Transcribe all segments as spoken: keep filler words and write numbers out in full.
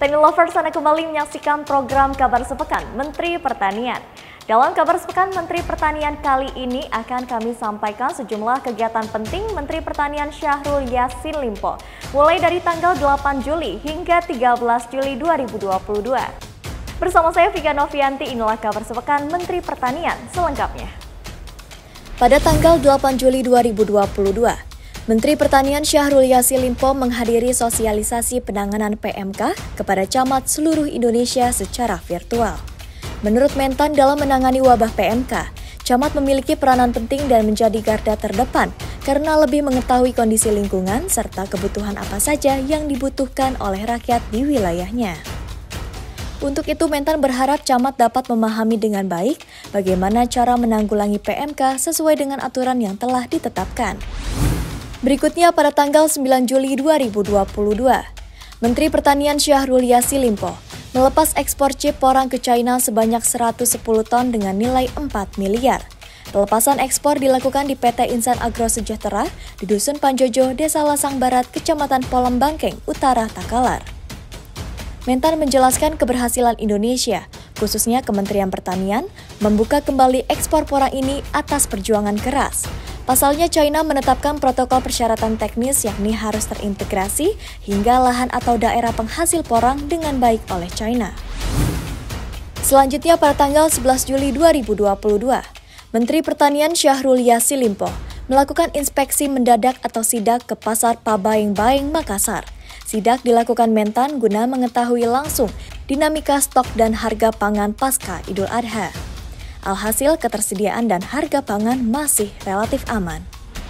Tani Lovers, Anda kembali menyaksikan program Kabar Sepekan Menteri Pertanian. Dalam Kabar Sepekan Menteri Pertanian kali ini akan kami sampaikan sejumlah kegiatan penting Menteri Pertanian Syahrul Yassin Limpo, mulai dari tanggal delapan Juli hingga tiga belas Juli dua ribu dua puluh dua. Bersama saya Vika Novianti, inilah Kabar Sepekan Menteri Pertanian selengkapnya. Pada tanggal delapan Juli dua ribu dua puluh dua, Menteri Pertanian Syahrul Yassin Limpo menghadiri sosialisasi penanganan P M K kepada camat seluruh Indonesia secara virtual. Menurut Mentan, dalam menangani wabah P M K, camat memiliki peranan penting dan menjadi garda terdepan karena lebih mengetahui kondisi lingkungan serta kebutuhan apa saja yang dibutuhkan oleh rakyat di wilayahnya. Untuk itu, Mentan berharap camat dapat memahami dengan baik bagaimana cara menanggulangi P M K sesuai dengan aturan yang telah ditetapkan. Berikutnya pada tanggal sembilan Juli dua ribu dua puluh dua, Menteri Pertanian Syahrul Yassin Limpo melepas ekspor chip porang ke China sebanyak seratus sepuluh ton dengan nilai empat miliar. Pelepasan ekspor dilakukan di P T Insan Agro Sejahtera di Dusun Panjojo, Desa Lasang Barat, Kecamatan Polem Bangkeng, Utara Takalar. Mentan menjelaskan keberhasilan Indonesia, khususnya Kementerian Pertanian, membuka kembali ekspor porang ini atas perjuangan keras. Pasalnya, China menetapkan protokol persyaratan teknis yakni harus terintegrasi hingga lahan atau daerah penghasil porang dengan baik oleh China. Selanjutnya pada tanggal sebelas Juli dua ribu dua puluh dua, Menteri Pertanian Syahrul Yassin Limpo melakukan inspeksi mendadak atau sidak ke Pasar Pabaeng-Baeng, Makassar. Sidak dilakukan Mentan guna mengetahui langsung dinamika stok dan harga pangan pasca Idul Adha. Alhasil, ketersediaan dan harga pangan masih relatif aman.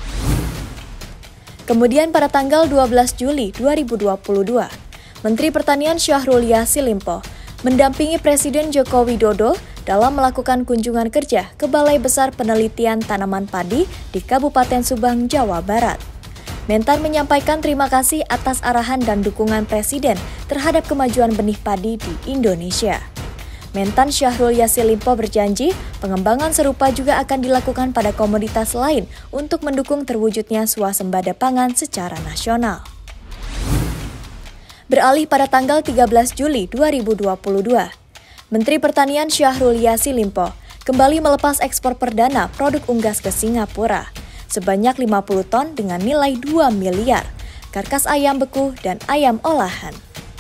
Kemudian pada tanggal dua belas Juli dua ribu dua puluh dua, Menteri Pertanian Syahrul Yassin Limpo mendampingi Presiden Joko Widodo dalam melakukan kunjungan kerja ke Balai Besar Penelitian Tanaman Padi di Kabupaten Subang, Jawa Barat. Mentan menyampaikan terima kasih atas arahan dan dukungan Presiden terhadap kemajuan benih padi di Indonesia. Mentan Syahrul Yassin Limpo berjanji pengembangan serupa juga akan dilakukan pada komoditas lain untuk mendukung terwujudnya swasembada pangan secara nasional. Beralih pada tanggal tiga belas Juli dua ribu dua puluh dua, Menteri Pertanian Syahrul Yassin Limpo kembali melepas ekspor perdana produk unggas ke Singapura sebanyak lima puluh ton dengan nilai dua miliar, karkas ayam beku dan ayam olahan.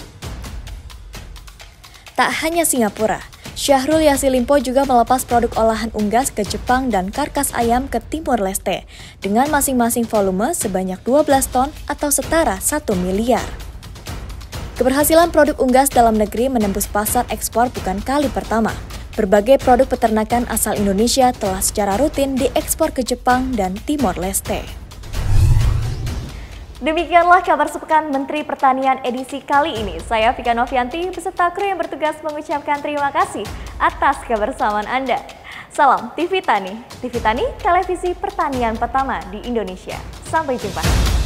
Tak hanya Singapura, Syahrul Yassin Limpo juga melepas produk olahan unggas ke Jepang dan karkas ayam ke Timur Leste dengan masing-masing volume sebanyak dua belas ton atau setara satu miliar. Keberhasilan produk unggas dalam negeri menembus pasar ekspor bukan kali pertama. Berbagai produk peternakan asal Indonesia telah secara rutin diekspor ke Jepang dan Timor Leste. Demikianlah Kabar Sepekan Menteri Pertanian edisi kali ini. Saya Vika Novianti beserta kru yang bertugas mengucapkan terima kasih atas kebersamaan Anda. Salam T V Tani, T V Tani, televisi pertanian pertama di Indonesia. Sampai jumpa.